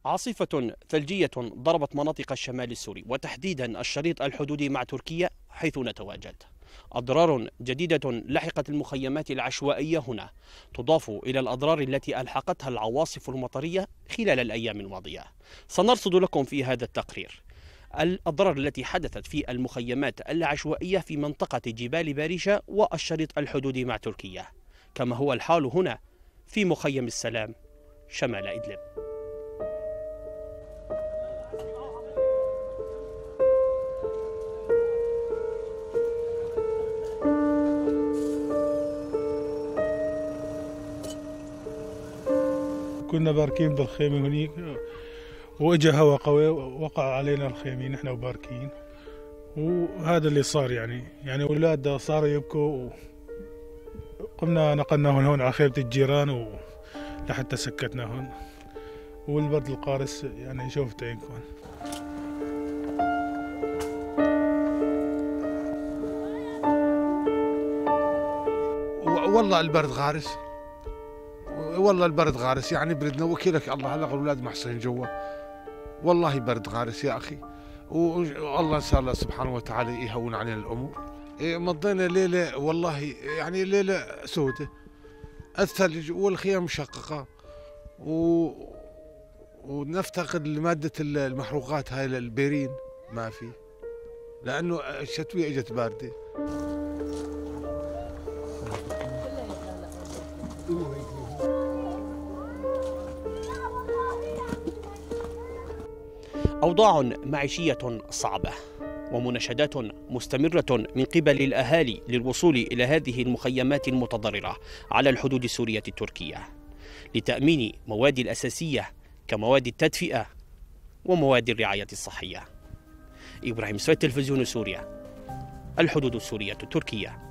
عاصفة ثلجية ضربت مناطق الشمال السوري وتحديدا الشريط الحدودي مع تركيا حيث نتواجد. أضرار جديدة لحقت المخيمات العشوائية هنا تضاف إلى الأضرار التي ألحقتها العواصف المطرية خلال الأيام الماضية. سنرصد لكم في هذا التقرير الأضرار التي حدثت في المخيمات العشوائية في منطقة جبال باريشة والشريط الحدودي مع تركيا، كما هو الحال هنا في مخيم السلام شمال إدلب. كنا باركين بالخيمة هنيك واجا هواء قوي وقع علينا الخيمين احنا وباركين، وهذا اللي صار يعني اولاد صاروا يبكوا، قمنا نقلناهم هون على خيمة الجيران لحتى سكتنا هون، والبرد القارس يعني شوفت عينكم. والله البرد غارس، والله البرد غارس، يعني بردنا وكيلك الله. هلا الاولاد محصين جوا، والله برد غارس يا اخي، والله ان شاء الله سبحانه وتعالى يهون علينا الامور. مضينا ليله والله يعني ليله سودة، الثلج والخيام مشققه، ونفتقد لماده المحروقات هاي البيرين ما في، لانه الشتويه اجت بارده. أوضاع معيشية صعبة ومناشدات مستمرة من قبل الأهالي للوصول إلى هذه المخيمات المتضررة على الحدود السورية التركية لتأمين مواد الأساسية كمواد التدفئة ومواد الرعاية الصحية. إبراهيم سويد، تلفزيون سوريا، الحدود السورية التركية.